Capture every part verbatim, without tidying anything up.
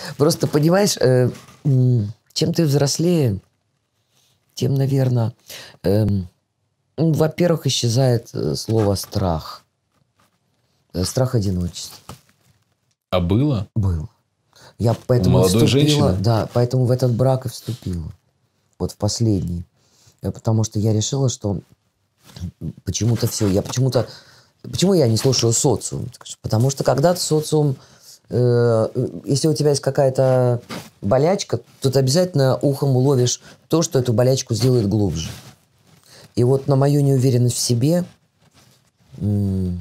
Просто, понимаешь, э, чем ты взрослее, тем, наверное, э, во-первых, исчезает слово «страх». Страх одиночества. А было? Был. Я У поэтому молодой вступила, женщины? да, поэтому в этот брак и вступила. Вот в последний. Потому что я решила, что почему-то все, я почему-то... Почему я не слушаю социум? Потому что когда-то социум... Э, если у тебя есть какая-то болячка, то ты обязательно ухом уловишь то, что эту болячку сделает глубже. И вот на мою неуверенность в себе... М-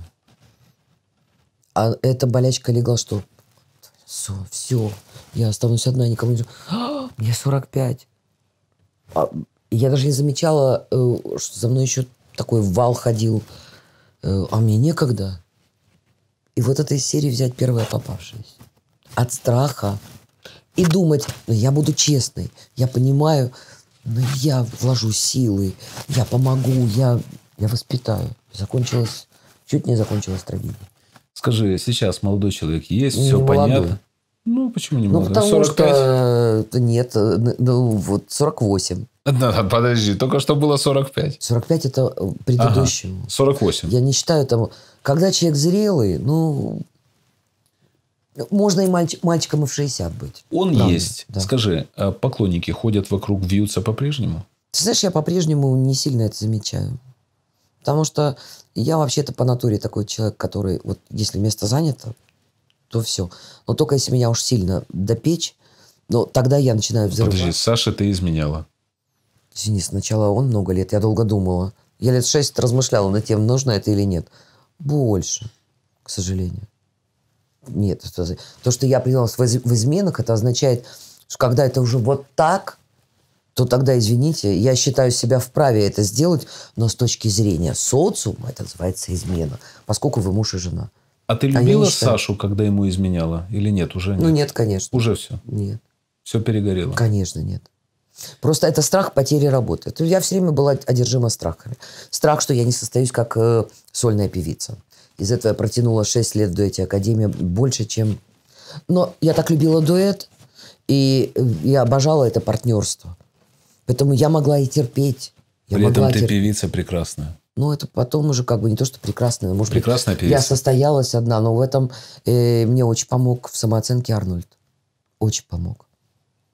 а эта болячка легла, что... Все, все, я останусь одна, никому не... А, мне сорок пять. А, я даже не замечала, э, что за мной еще такой вал ходил. Э, а мне некогда. И вот этой серии взять первое попавшееся. От страха. И думать, ну, я буду честной. Я понимаю, но я вложу силы. Я помогу, я, я воспитаю. Закончилось... Чуть не закончилась трагедия. Скажи, сейчас молодой человек есть, Не все молодой. понятно? Ну, почему не Ну, молодой? потому сорок пять? что... Нет, ну, вот сорок восемь. Да, подожди, только что было сорок пять. сорок пять это предыдущему. Ага, сорок восемь. Я не считаю там... Когда человек зрелый, ну... Можно и мальчик, мальчиком и в шестьдесят быть. Он Правда, есть. да. Скажи, а поклонники ходят вокруг, вьются по-прежнему? Ты знаешь, я по-прежнему не сильно это замечаю. Потому что я вообще-то по натуре такой человек, который... Вот если место занято, то все. Но только если меня уж сильно допечь, но тогда я начинаю взрывать. Подожди, Саша ты изменяла. Извини, сначала он много лет, я долго думала. Я лет шесть размышляла над тем, нужно это или нет. Больше, к сожалению. Нет. То, что я принялась в изменах, это означает, что когда это уже вот так, то тогда, извините, я считаю себя вправе это сделать, но с точки зрения социума это называется измена, поскольку вы муж и жена. А ты любила Сашу, когда ему изменяла? Или нет? Уже нет? Ну, нет, конечно. Уже все? Нет. Все перегорело? Конечно, нет. Просто это страх потери работы. Это я все время была одержима страхами. Страх, что я не состоюсь как э, сольная певица. Из этого я протянула шесть лет в дуэте Академия больше, чем... Но я так любила дуэт, и я обожала это партнерство. Поэтому я могла и терпеть. Я При этом ты терп... певица прекрасная. Ну, это потом уже как бы не то, что прекрасная. Может Прекрасная быть, певица. Я состоялась одна, но в этом э, мне очень помог в самооценке Арнольд. Очень помог.